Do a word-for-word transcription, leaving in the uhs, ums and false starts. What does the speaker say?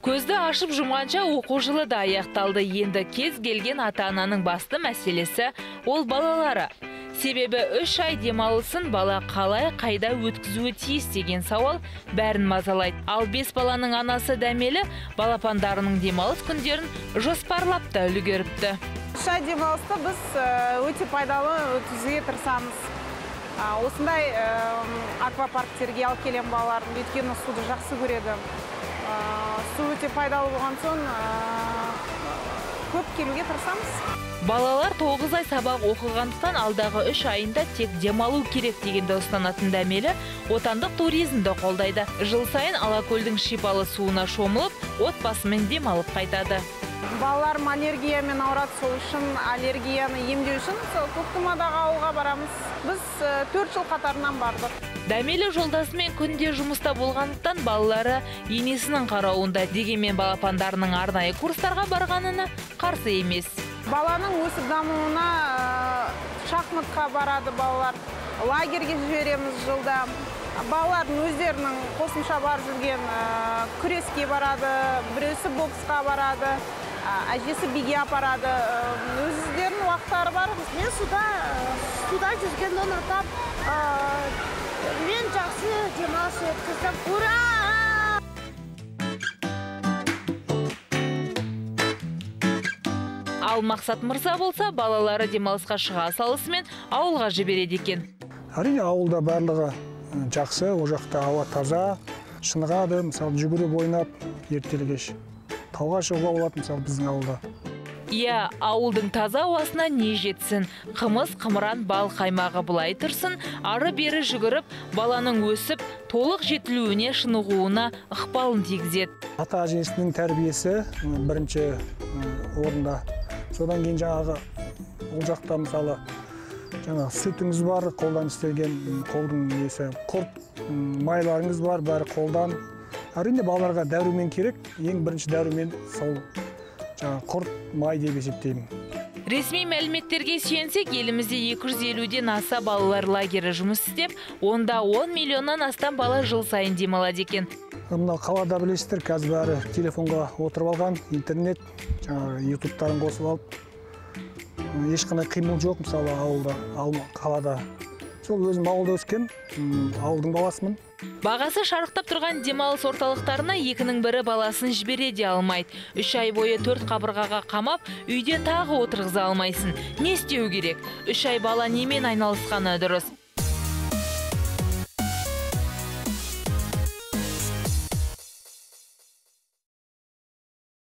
Көзді ашып жұмғанша оқу жылы да аяқталды. Енді кез келген ата-ананың басты мәселесі ол балалары. Себебі үш ай демалысын бала қалай қайда өткізуі тиіс деген сауал бәрін мазалайды. Ал бес баланың анасы Дәмелі балапандарының демалыс күндерін жоспарлап та үлгеріпті. Үш ай демалысты біз өте пайдалы өткізуге тырысамыз. Осындай аквапарктерге алып келем балалардың, өйткені суды жақсы көреді. Су өте пайдалы болған соң көп келуге тырысамыз. Балалар тоғыз ай сабақ оқығандықтан алдағы үш айында тек демалу керек дегенді ұстанатын Дәмелі отандық туризмді қолдайды. Жыл сайын Алакөлдің шипалы суына шомылып, отбасымен демалып қайтады. Балаларым аллергиямен ауырады, сол үшін аллергияны емдеу үшін Көктумадағы ауылға барамыз. Біз төрт жыл қатарынан бардық. Дәмелі жолдасымен күнде жұмыста болғандықтан балалары енесінің қарауында, дегенмен балапандарының арнайы курстарға барғанына қарсы емес. Баланың өсіп дамуына шахматқа барады балалар, лагерге жібереміз жылда. Балалардың өздерінің қосымша бар жүрген күреске барады, біреусі боксқа барады, әжесі биге апарады. Өздерінің уақыттары бар. Мен суда, суда жүрген ұнатам. Мен жақсы демалыс өткіздім. Ура! Ал Мақсат Мырза болса, балалары демалысқа шыға салысымен ауылға жібереді екен. Әрине, ауылда барлығы жақсы, о жақта ауа таза, шынығады, мысалы жүгіріп ойнап, ертелі-кеш тауға шығуға болады, мысалы біздің ауылда. Иә, ауылдың таза ауасына не жетсін, қымыз, қымыран, бал қаймағы бұлай тұрсын, ары-бері жүгіріп, баланың өсіп, толық жетілуіне, шынығуына ықпалын тигізеді. Ата-әжесінің тәрбиесі бірінші орында. Содан кейін жаңағы ол жақта мысалы жаңағы сүтіңіз бар, қолдан істелген қолдың несі, құрт майларыңыз бар, бәрі қолдан. Әрине балаларға дәрумен керек, ең бірінші дәрумен сол жаңағы құрт май деп есептеймін. Ресми мәліметтерге сүйенсек, елімізде екі жүз елуден аса балалар лагері жұмыс істеп, онда он миллионнан астам бала жыл сайын демалады екен. Мына қалада білесіздер, қазір бәрі телефонға отырып алған, интернет, жаңағы ютубтарын қосып алып, ешқандай қимыл жоқ, мысалы ауылда, қалада. Сол өзім ауылда өскен, ауылдың баласымын. Бағасы шарықтап тұрған демалыс орталықтарына екінің бірі баласын жібере де алмайды. Үш ай бойы төрт қабырғаға қамап, үйде тағы отырғыза алмайсың. Не істеу керек? Үш ай бала немен айналысқаны дұрыс?